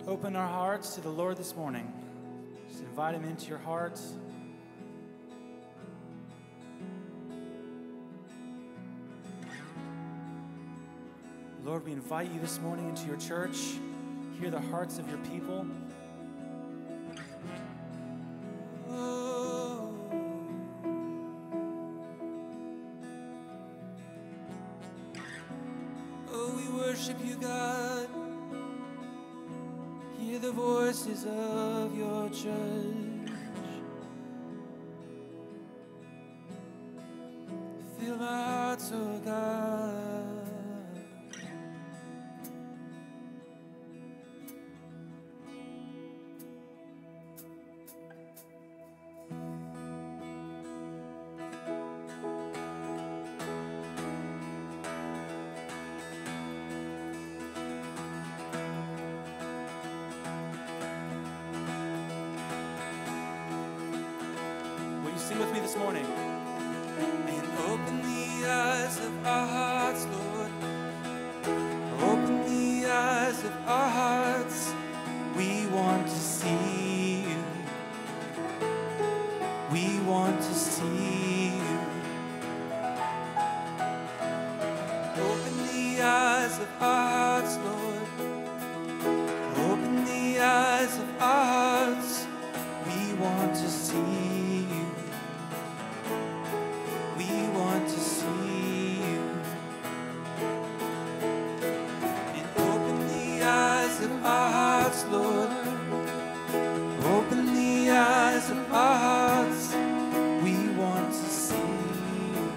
open our hearts to the Lord this morning. Just invite him into your hearts. Lord, we invite you this morning into your church. Hear the hearts of your people. Of your church, fill our hearts, oh God. Sing with me this morning. And open the eyes of our hearts, Lord. Open the eyes of our hearts. We want to see you. We want to see you. Open the eyes of our hearts, Lord. Open the eyes of our hearts. We want to see you. Our hearts, Lord, open the eyes of our hearts. We want to see you.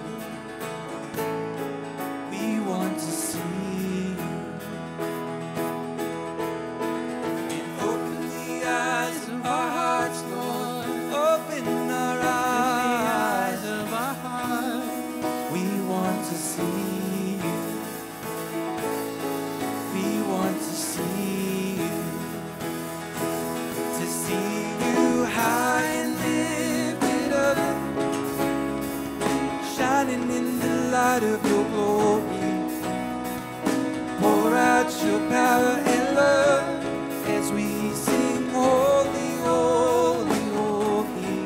We want to see you. And open the eyes of our hearts, Lord. Open our eyes of our hearts. We want to see you. We want to see you. High and lifted up, shining in the light of your glory. Pour out your power and love as we sing holy, holy, holy.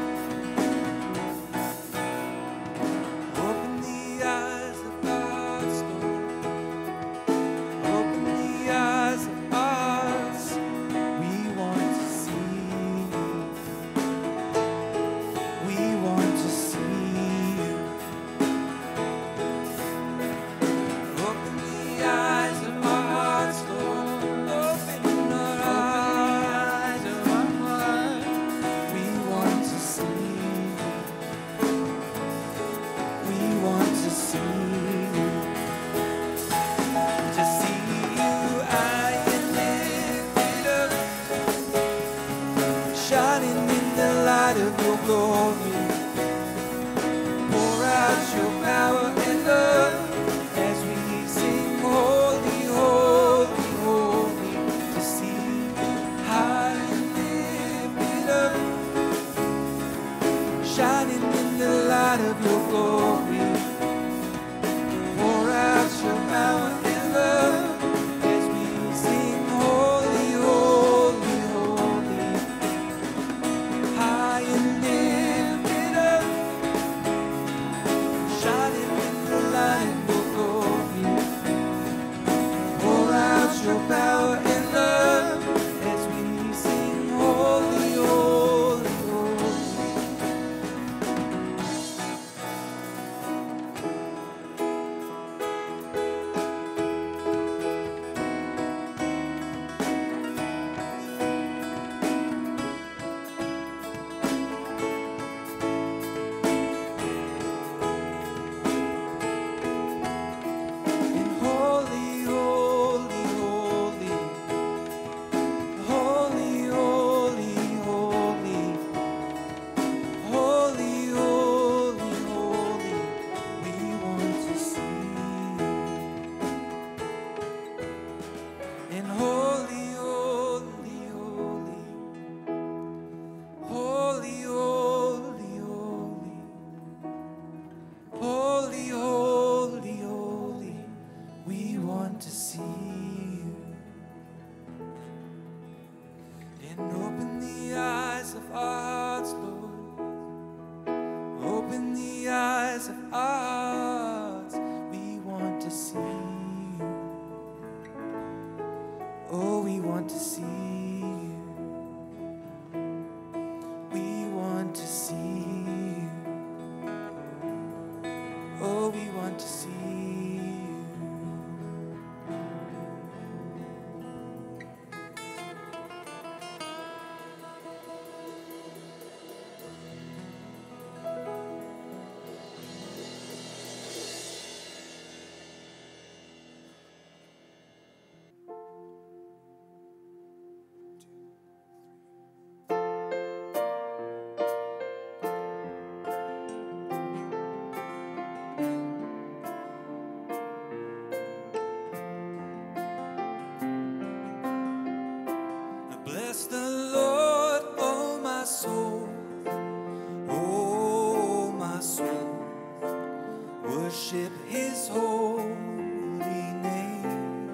Open the eyes of our hearts, Lord. Open the eyes of our hearts. We want to see. Of your glory, pour out your power and love as we sing holy, holy, holy. To see you high and lifted up, shining in the light of your glory. Pour out your power and love as we sing holy, holy, holy. High and lifted up, shining in the light of your glory. Pour out your power and love as we sing holy, holy, holy. Oh, we want to see you. We want to see you. Oh, we want to see you. Bless the Lord, oh my soul, oh my soul. Worship His holy name.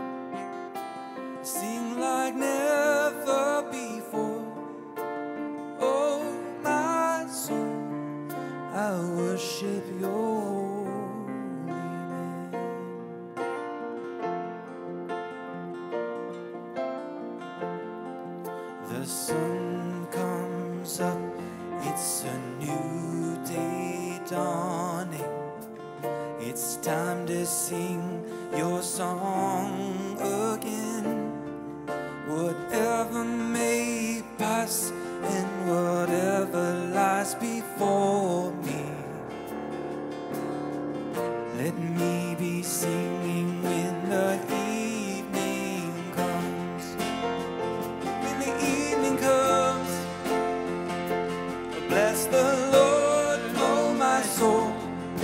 Sing like never before, oh my soul. I worship Your holy name. The sun comes up, it's a new day dawning. It's time to sing Your song again. Whatever may pass and whatever lies before me, let me be singing when the evening comes. When the evening comes, bless the Lord, oh my soul,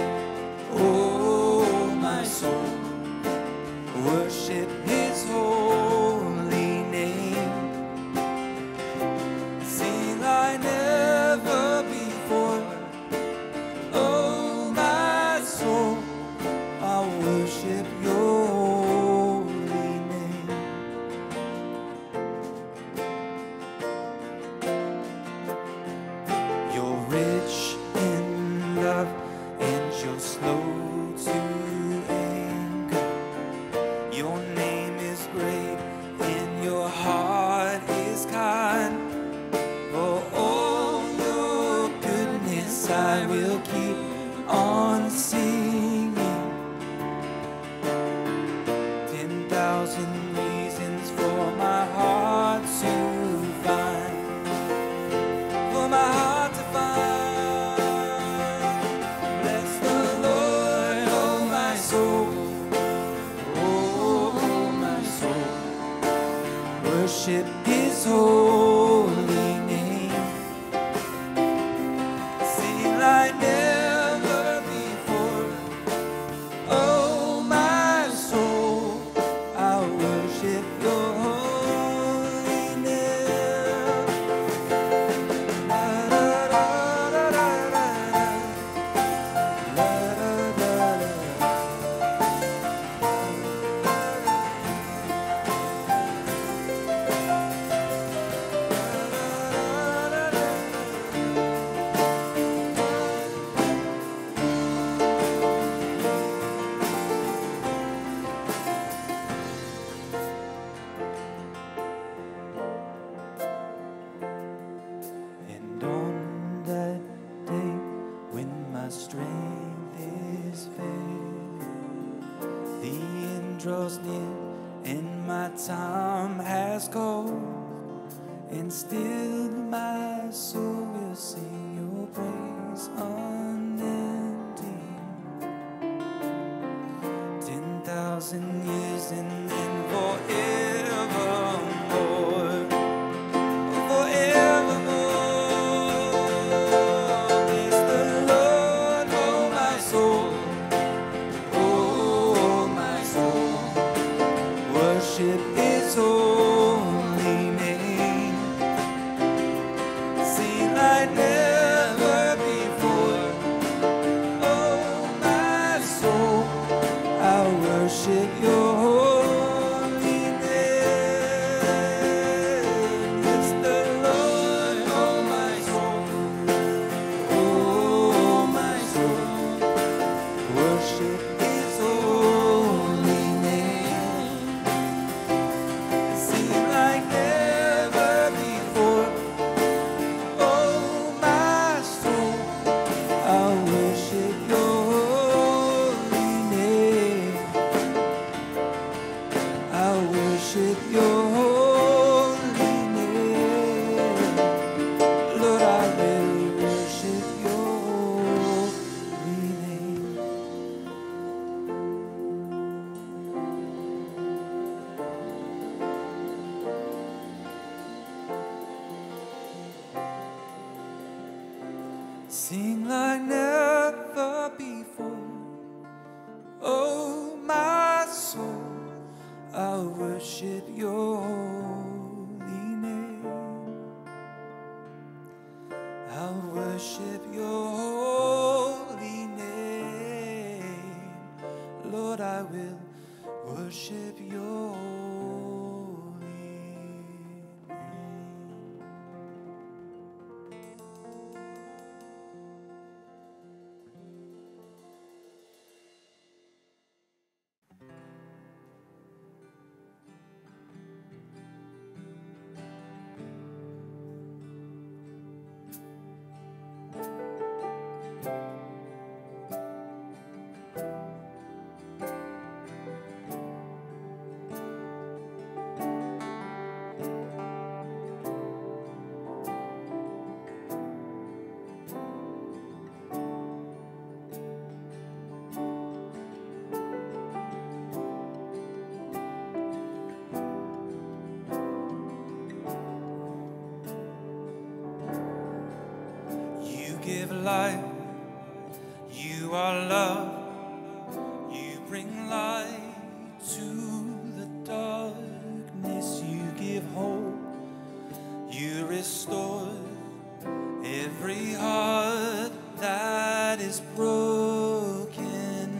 oh my soul. Worship His holy name. Sing like never before, oh my soul. I worship Your holy name. You're rich in love and You're slow to anger. Your name is great and Your heart is kind. For all Your goodness I will keep on singing. 10,000 reasons for my heart to find. For my heart to find. Bless the Lord, oh my soul, oh my soul. Worship His holy name. Sing like never before, oh my soul. I worship Your holy name. La da da da da da. La da da da. And on that day when my strength is failing, the end draws near and my time has gone, and still my soul will sing Your praise unending. 10,000 years and then forevermore. Worship His holy name. Sing like never before, oh my soul. I worship Your holy worship your holy name. Lord, I will worship your holy name. Sing like never before. Oh, my soul, I'll worship your holy name. I'll worship your holy name. Lord, I will worship your holy name. Give life, you are love, you bring light to the darkness, you give hope, you restore every heart that is broken,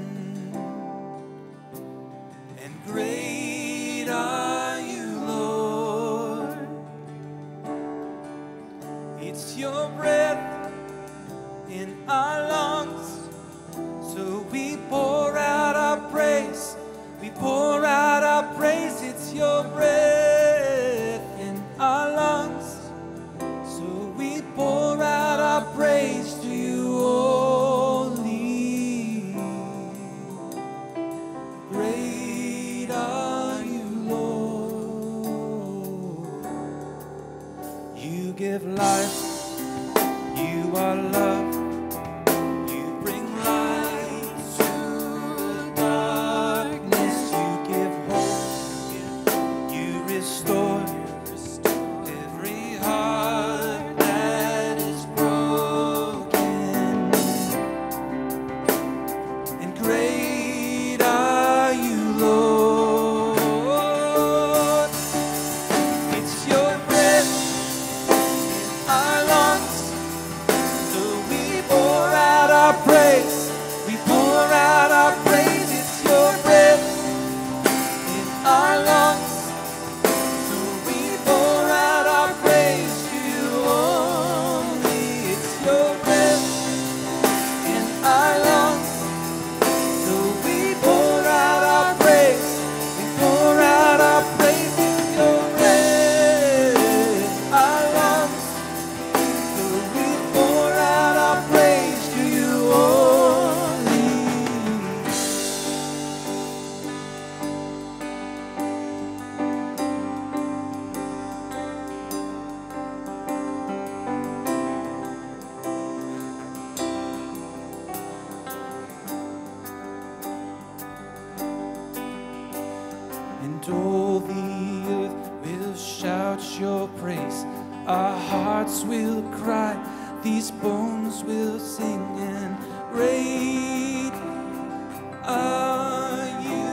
and great are you, Lord. It's your breath in our lungs, so we pour out our praise, we pour out our praise. It's your breath in our lungs, so we pour out our praise to you only. Great are you, Lord. You give life, you are love, all the earth will shout your praise. Our hearts will cry, these bones will sing, and great are you,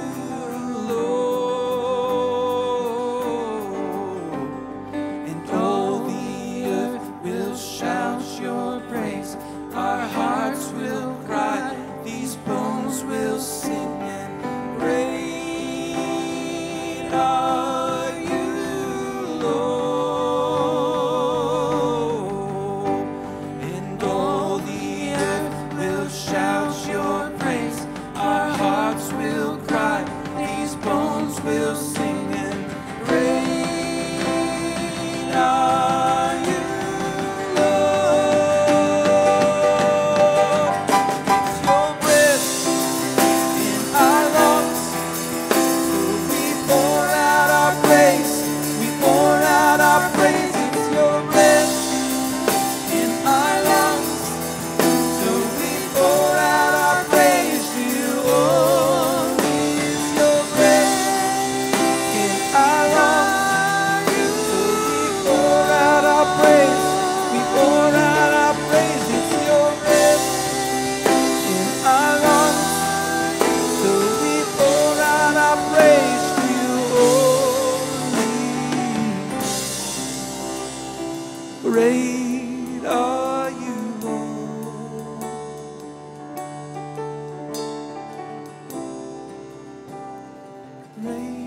Lord. And all the earth will shout your praise. Our hearts will cry, these bones will sing, and great are you, Lord. And all the earth will shout your praise. Our hearts Great are you, Lord. Great.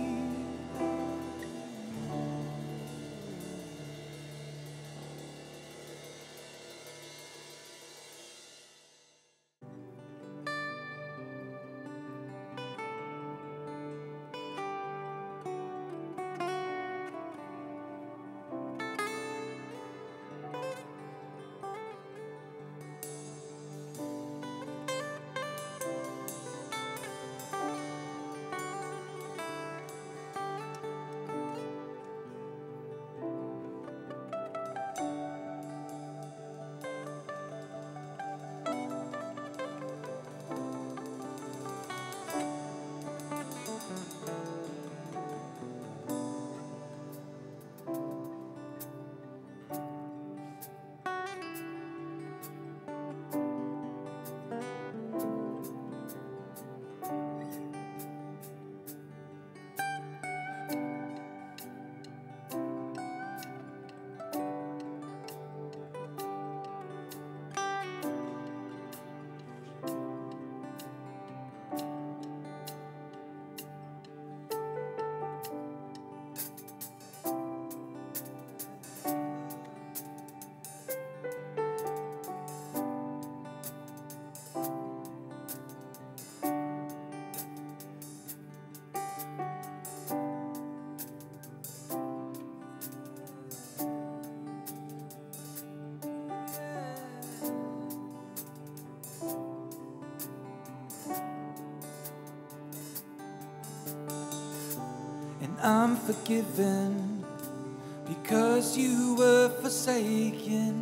I'm forgiven because you were forsaken,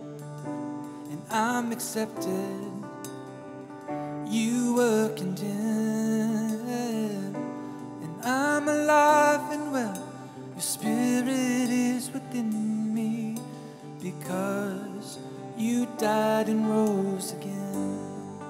and I'm accepted. You were condemned, and I'm alive and well. Your spirit is within me because you died and rose again.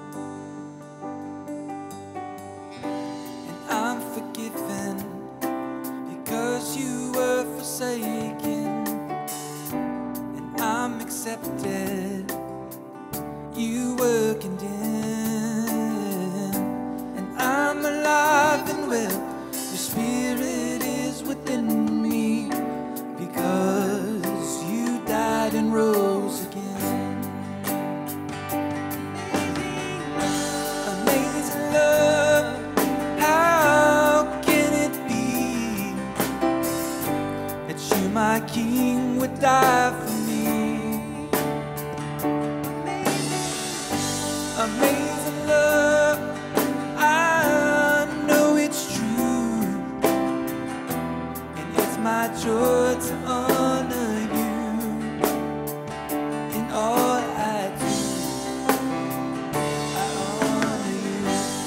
And I'm forgiven because you were forsaken, and I'm accepted. You were condemned, and I'm alive and well. Your spirit is within me because you died and rose again. Amazing love, how can it be that you, my King, would die for me? Amazing love, I know it's true, and it's my joy to honor you in all I do. I honor you.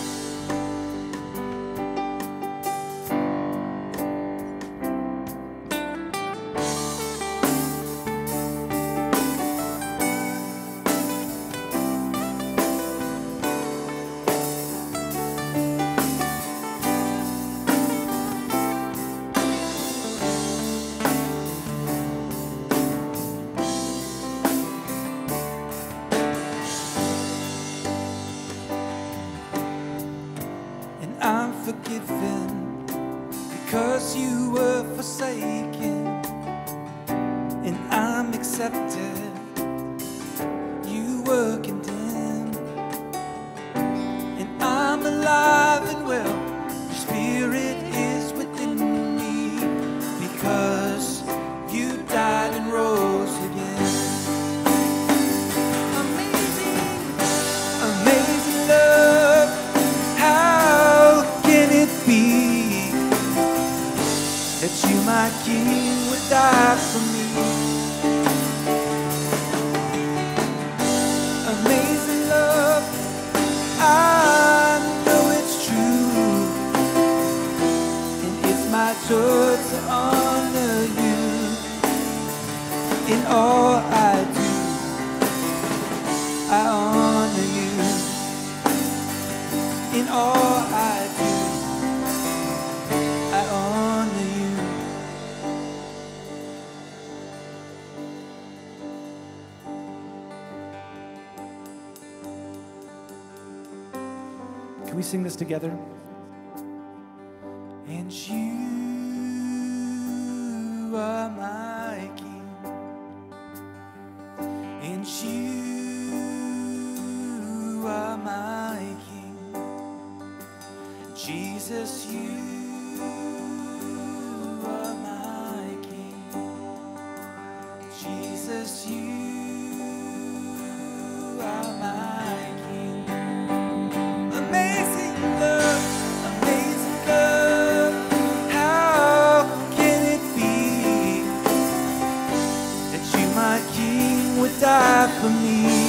I'm forgiven because you were forsaken, and I'm accepted. You were condemned, and I'm alive and well. Your spirit is within me because you died and rose again. Amazing, amazing love, how can it be that you, my King, would die for me? Amazing love, I know it's true, and it's my joy to honor you in all I do. I honor you in all I do. I honor you. Can we sing this together? And you are my King, and you are my King, Jesus, you are my King, Jesus, you are my King. Amazing love, amazing love. How can it be that you, my King, would die for me?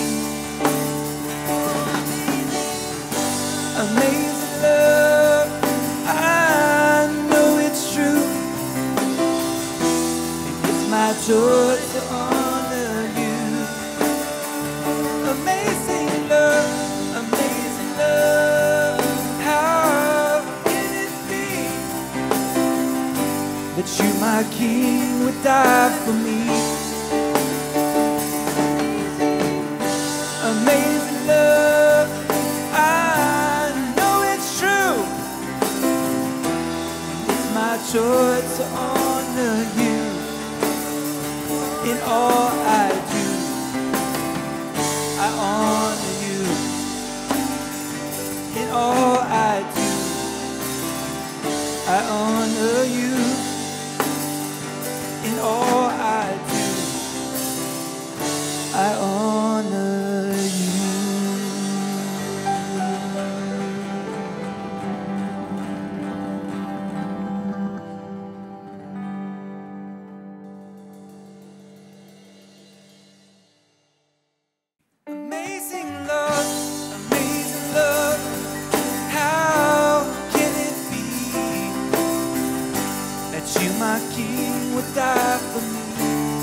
Amazing love, I know it's true. It's my joy to honor you. Amazing love, amazing love. How can it be that you, my King, would die for me? Amazing love, I know it's true. It's my joy to honor you in all I do. I honor you in all I do. I honor you in all I do. I honor you. Amazing love, amazing love. How can it be that you, my King, would die for me?